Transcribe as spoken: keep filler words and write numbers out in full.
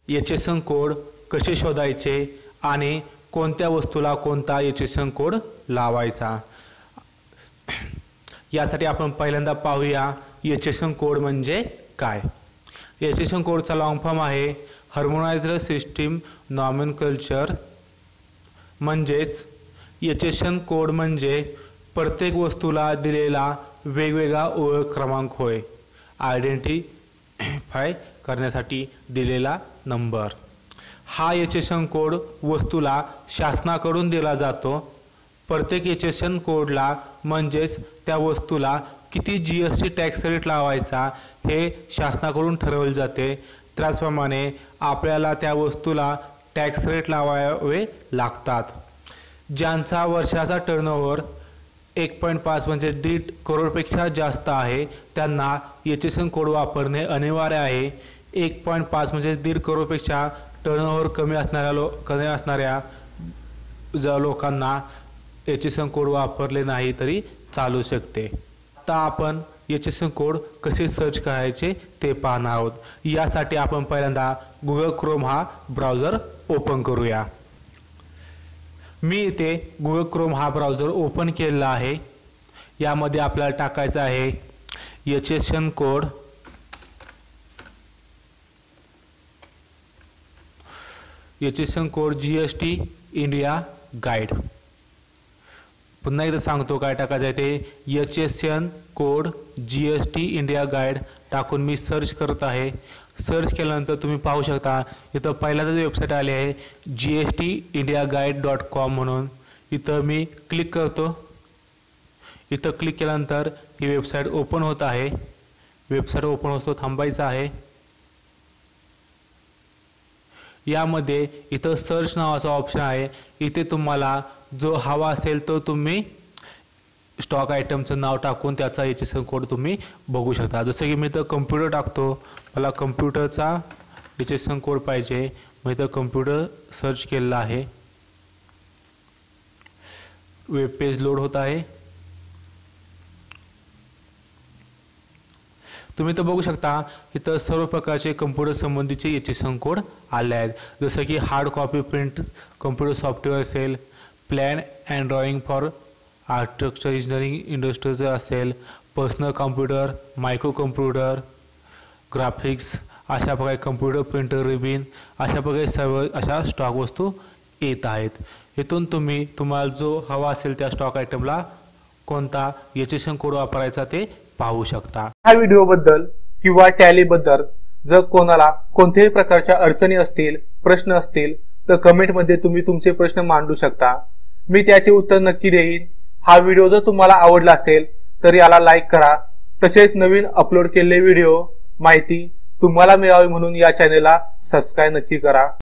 HSN code कसे शोधायचे आणि कोणत्या वस्तूला कोणता एचएसएन कोड लावायचा यासाठी आपण पहिल्यांदा पाहूया एचएसएन कोड म्हणजे काय। एचएसएन कोडचा लॉंग फॉर्म आहे हार्मोनाइज्ड सिस्टीम नॉमेनक्लेचर। म्हणजेच एचएसएन कोड म्हणजे प्रत्येक वस्तूला दिलेला वेगवेगळा ओळख क्रमांक होय, आयडेंटिफाय करण्यासाठी दिलेला नंबर। हा एचएसएन कोड वस्तूला शासनाकडून दिला जातो। प्रत्येक एचएसएन कोडला म्हणजेच त्या वस्तूला किती जीएसटी टॅक्स रेट लावायचा हे शासनाकडून ठरवले जाते। त्याचप्रमाणे आपल्याला त्या वस्तूला टॅक्स रेट लावावे लागतात। ज्यांचा वर्षाचा टर्नओव्हर एक पॉईंट पाच म्हणजे दीड करोडपेक्षा जास्त आहे त्यांना एचएसएन कोड वापरणे अनिवार्य आहे। एक पॉईंट पाच म्हणजे दीड करोडपेक्षा टर्नओव्हर कमी असणाऱ्या लो कमी असणाऱ्या ज्या लोकांना एचएसएन कोड वापरले नाही तरी चालू शकते। आता आपण एचएसएन कोड कसे सर्च करायचे ते पाहणार आहोत। यासाठी आपण पहिल्यांदा गुगल क्रोम हा ब्राउझर ओपन करूया। मी इथे गुगल क्रोम हा ब्राउझर ओपन केलेला आहे। यामध्ये आपल्याला टाकायचं आहे HSN code HSN code GST India guide. पुन्हा एकदा सांगतो काय टाकायचं आहे ते HSN code GST India guide टाकून मी सर्च करत आहे। सर्च केल्यानंतर तुम्ही पाहू शकता इथं पहिल्यांदाच वेबसाईट आली आहे G S T India guide dot com म्हणून। इथं मी क्लिक करतो। इथं क्लिक केल्यानंतर ही वेबसाईट ओपन होत आहे। वेबसाईट ओपन होतो थांबायचं आहे। यामध्ये इथं सर्च नावाचा ऑप्शन आहे। इथे तुम्हाला जो हवा असेल तो तुम्ही स्टॉक आयटमचं नाव टाकून त्याचा एचएसएन कोड तुम्ही बघू शकता। जसं की मी इथं कम्प्युटर टाकतो, मला कम्प्युटरचा एचएसएन कोड पाहिजे। मी इथं कम्प्युटर सर्च केलेला आहे। वेब पेज लोड होत आहे। तुम्ही इथं बघू शकता इथं सर्व प्रकारचे कम्प्युटर संबंधीचे एचएसएन कोड आले आहेत। जसं की hard copy print computer software असेल, plan and drawing for architecture engineering इंडस्ट्रीचं असेल, personal computer, micro computer, graphics, अशा प्रकारे कम्प्युटर प्रिंटर, रिबिन, अशा प्रकारे सर्व अशा स्टॉक वस्तू येत आहेत। इथून तुम्ही तुम्हाला जो हवा असेल त्या स्टॉक आयटमला कोणता एचएसएन कोड वापरायचा ते पाहू शकता। ह्या व्हिडिओ बद्दल किंवा टॅली बद्दल जर कोणाला कोणत्याही प्रकारच्या अडचणी असतील, प्रश्न असतील तर कमेंट मध्ये तुम्ही तुमचे प्रश्न मांडू शकता। मी त्याचे उत्तर नक्की देईन। हा व्हिडिओ जर तुम्हाला आवडला असेल तर याला लाईक करा। तसेच नवीन अपलोड केलेले व्हिडिओ माहिती तुम्हाला मिळावी म्हणून या चॅनलला सबस्क्राइब नक्की करा।